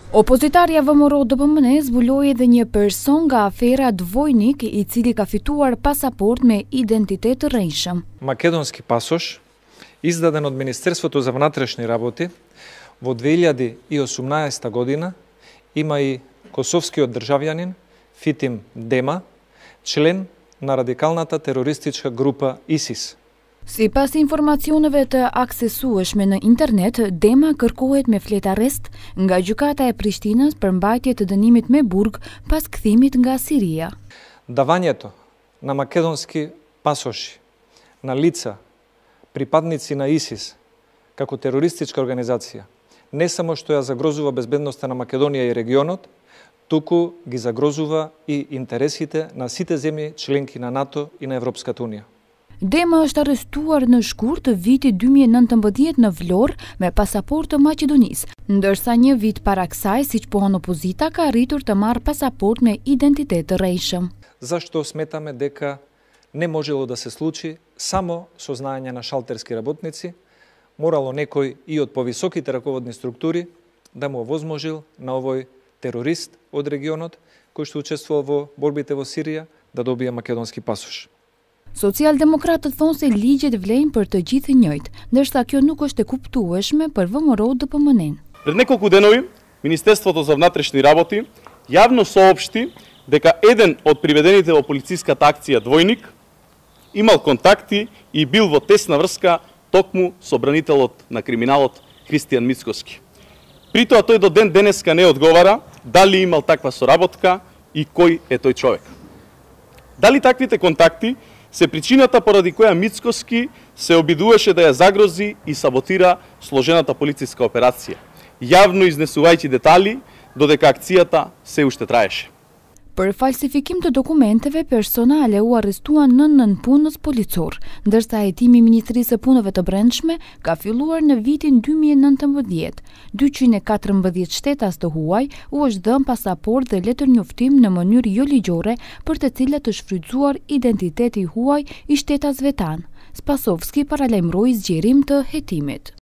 Opozitarja VMRO DPMN zbuloi edhe një person nga afera Dvojnik, i cili ka fituar pasaport me identitet të rrejshëm. Македонски пасош, издаден од Министерството за внатрешни работи во 2018 година, има и косовскиот државјанин Фитим Дема, член на радикалната терористичка група ИСИС. Sipas informacioneve të aksesueshme në internet, Dema kërkohet me flet arrest nga gjykata e Prishtinës për mbajtje të dënimit me burg pas kthimit nga Siria. Давањето на македонски пасоши на лица припадници на ИСИС како терористичка организација не само што ја загрозува безбедноста на Македонија и регионот, туку ги загрозува и интересите на сите земји членки на НАТО и на Европската Унија. Dema është arrestuar në shkurt të vitit 2019 në Vlorë me pasaport të Maqedonisë, ndërsa një vit para kësaj, siç pohon opozita, ka arritur të marrë pasaport me identitet të rrejshëm. Зашто сметаме дека не можело да се случи само со знаење на шалтерски работници, морало некој и од повисоките раководни структури да му овозможил на овој терорист од регионот, кој што учествува во борбите во Сирија, да добие македонски пасош. Socialdemokratët thonë se ligjet vlejnë për të gjithë njëjtë, ndërsa kjo nuk është e kuptueshme për VMRO DPMN. Пред неколку денови Министерството за внатрешни работи јавно соопшти дека еден од приведените во полициската акција Двојник имал контакти и бил во тесна врска токму со бранителот на криминалот Христијан Мицкоски. При тоа тој до ден денеска не одговара дали имал таква соработка и кој е тој човек. Дали таквите контакти се причината поради која Мицкоски се обидуваше да ја загрози и саботира сложената полициска операција, јавно изнесувајќи детали додека акцијата се уште траеше. Për falsifikim të dokumenteve personale u arrestuan 9 punës policor, ndërsa hetimi i Ministrisë së Punëve të Brendshme ka filluar në vitin 2019. 214 shtetas të huaj u është dhënë pasaport dhe letër njoftim në mënyrë jo ligjore, për të cilat është shfrytzuar identiteti huaj i shtetasve tanë. Spasovski paralajmëroi zgjerim të hetimit.